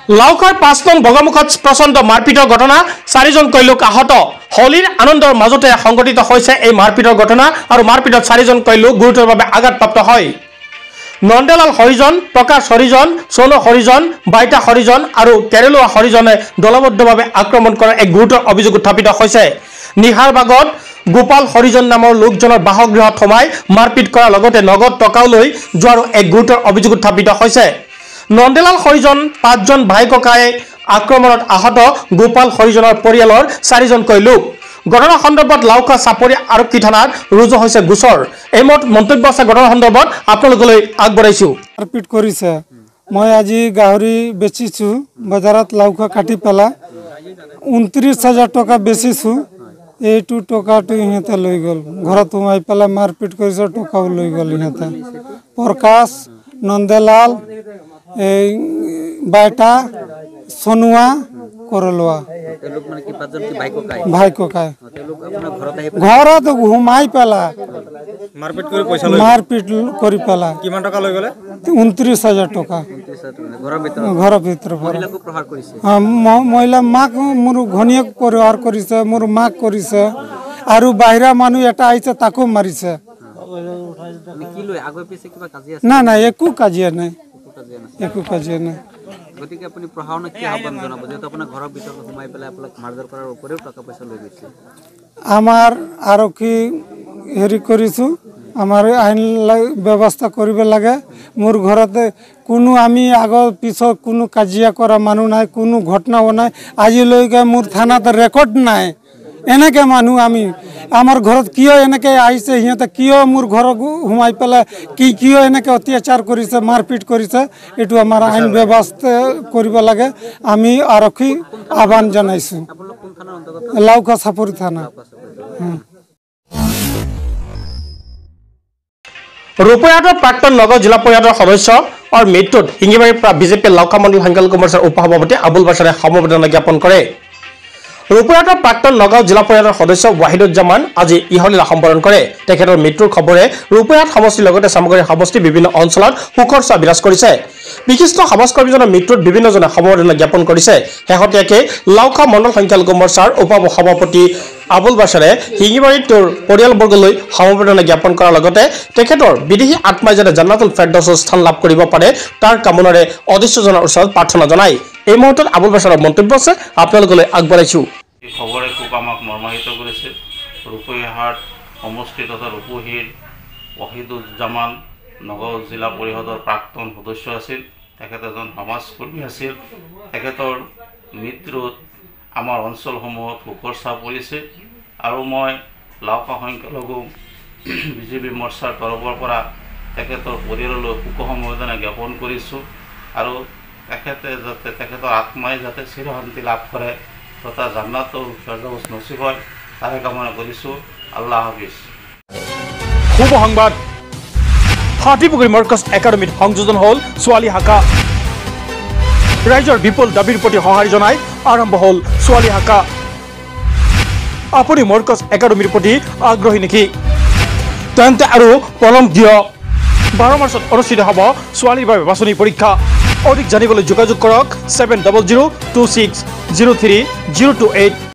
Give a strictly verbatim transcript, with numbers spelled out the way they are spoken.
লাউখাৰ পাঁচ নং বগমুখত প্ৰচণ্ড মাৰপিটৰ ঘটনা চাৰিজনকৈ লোক আহত হোলীৰ আনন্দৰ মাজতে সংঘটিত হৈছে এই মাৰপিটৰ ঘটনা আৰু মাৰপিটত চাৰিজনকৈ লোক গুৰুতৰভাৱে আঘাতপ্ৰাপ্ত হয়। নন্দেলাল হৰিজন, প্ৰকাশ হৰিজন, সোণু হৰিজন, বাইতা হৰিজন আৰু কেৰেলোৱা হৰিজনে দলবদ্ধভাৱে আক্ৰমণ কৰাৰ এক গুৰুতৰ অভিযোগ উত্থাপিত হৈছে। নিহাৰ ভাগত গোপাল হৰিজন নামৰ লোকজনৰ বাসগৃহত সোমাই মাৰপিট কৰাৰ লগতে নগদ টকাও লৈ যোৱাৰো এক গুৰুতৰ অভিযোগ উত্থাপিত হৈছে। নন্দেলাল হৰিজন পাঁচজন ভাই ককাই আক্ৰমণত আহত গোপাল হৰিজনৰ পৰিয়ালৰ চাৰিজনকৈ লোক। ঘটনা সন্দৰ্ভত লাউখা চাপৰি আৰক্ষী থানাত ৰুজু হৈছে গোচৰ। এই মন্তব্য আছে ঘটনা সন্দৰ্ভত আপোনালোকলৈ আগবঢ়াইছো। মাৰপিট কৰিছে। মই আজি গাহৰি বেচিছো বজাৰত লাউখা কাটি পেলা ঊনত্ৰিশ হাজাৰ টকা বেচিছো। এইটো টকাটো ইহঁতে লৈ গ'ল, ঘৰত সোমাই পেলাই মাৰপিট কৰিছে, টকাও লৈ গ'ল ইহঁতে। প্ৰকাশ, নন্দেলাল, এই বাইটা, সোনুয়া, করলোয়া ভাই ককাই ঘৰত সোমাই পেলা মারপিট করে পয়সা মারপিট করে পেলা। কিমান টাকা লৈ গলে? ঊনত্ৰিশ হাজাৰ টকা ঘৰৰ ভিতৰৰ পৰা। মহিলা মাক মোৰ ঘনীয়েক প্ৰহাৰ কৰিছে, মোৰ মাক কৰিছে আৰু বাহিৰা মানুহ এটা আহিছে তাকো মাৰিছে। না না একো কাজিয়া নাই, একো কাজিয়া নাই। গতিকে আপুনি প্ৰশাসনক কি আহ্বান জনাব যেহেতু আপোনাৰ ঘৰৰ ভিতৰত সোমাই পেলাই আপোনাক মাৰধৰ কৰাৰ উপৰিও টকা পইচা লৈ গৈছে? আমাৰ আৰক্ষী হেৰি কৰিছোঁ, আমাৰ আইন ব্যৱস্থা কৰিব লাগে। মোৰ ঘৰতে কোনো আমি আগৰ পিছত কোনো কাজিয়া কৰা মানুহ নাই, কোনো ঘটনাও নাই। আজিলৈকে মোৰ থানাত ৰেকৰ্ড নাই। এনেকৈ মানুহ আমি আমাৰ ঘৰত কিয় এনেকৈ আহিছে, সিহঁতে কিয় মোৰ ঘৰত সোমাই পেলাই কি কিয় এনেকৈ অত্যাচাৰ কৰিছে, মাৰপিট কৰিছে, এইটো আমাৰ আইন ব্যৱস্থা কৰিব লাগে। আমি আৰক্ষী আহ্বান জনাইছোঁ। লাউখা চাপৰি থানা। ৰূপৈহাটৰ প্ৰাক্তন নগাঁও জিলা পৰিষদৰ সদস্যৰ মৃত্যুত শিঙিমাৰীৰ পৰা বিজেপিৰ লাউখা মণ্ডল সংখ্যালঘু মৰ্চাৰ উপসভাপতি আবুল বাছাৰে সমবেদনা জ্ঞাপন কৰে। ৰূপৈহাটৰ প্ৰাক্তন নগাঁও জিলা পৰিষদৰ সদস্য ৱাহিদুজ্জামান আজি ইহলীলা সম্পাদন কৰে। তেখেতৰ মৃত্যুৰ খবৰে ৰূপৈহাট সমষ্টিৰ লগতে চামগুৰি সমষ্টিৰ বিভিন্ন অঞ্চলত শোকৰ ছাঁ বিৰাজ কৰিছে। বিশিষ্ট সমাজকৰ্মীজনৰ মৃত্যুত বিভিন্নজনে সমবেদনা জ্ঞাপন কৰিছে। শেহতীয়াকৈ লাউখা মণ্ডল সংখ্যালঘু মৰ্চাৰ উপসভাপতি আবুল বাছাৰে শিঙিমাৰীত তেওঁৰ পৰিয়ালবৰ্গলৈ সমবেদনা জ্ঞাপন কৰাৰ লগতে তেখেতৰ বিদেহী আত্মাই যাতে জান্নাতুল ফেৰদৌছত স্থান লাভ কৰিব পাৰে তাৰ কামনাৰে অদৃশ্যজনৰ ওচৰত প্ৰাৰ্থনা জনায়। এই মুহূৰ্তত আবুল বাছাৰৰ মন্তব্য আছে, আপোনালোকলৈ আগবঢ়াইছো। এই খবৰে খুব আমাক মৰ্মাহিত কৰিছে। ৰূপৈহাট সমষ্টি তথা ৰূপহীৰ ৱাহিদুজ্জামান নগাঁও জিলা পৰিষদৰ প্ৰাক্তন সদস্য আছিল। তেখেত এজন সমাজকৰ্মী আছিল। তেখেতৰ মৃত্যুত আমাৰ অঞ্চলসমূহত শোকৰ ছাঁ পৰিছে আৰু মই লাউখা সংখ্যালঘু বিজেপি মৰ্চাৰ তৰফৰ পৰা তেখেতৰ পৰিয়াললৈ শোক সমবেদনা জ্ঞাপন কৰিছোঁ আৰু তেখেতে যাতে তেখেতৰ আত্মাই যাতে চিৰশান্তি লাভ কৰে তথা জান্নাতুল ফেৰদৌছ নচিব হয় তাৰে কামনা কৰিছোঁ। আল্লাহ হাফিজ। শুভ সংবাদ, হাতীপুখুৰী মৰ্কাজ একাডেমীত সংযোজন হ'ল ছোৱালী শাখা। ৰাইজৰ বিপুল দাবীৰ প্ৰতি সঁহাৰি জনাই আৰম্ভ হ'ল ছোৱালী শাখা। আপুনি মৰ্কাজ একাডেমীৰ প্ৰতি আগ্ৰহী নেকি? তেন্তে আৰু পলম কিয়? বাৰ মাৰ্চত অনুষ্ঠিত হ'ব ছোৱালীৰ বাবে বাছনি পৰীক্ষা। অধিক জানিবলৈ যোগাযোগ কৰক seven double zero' two six zero' three zero' two eight.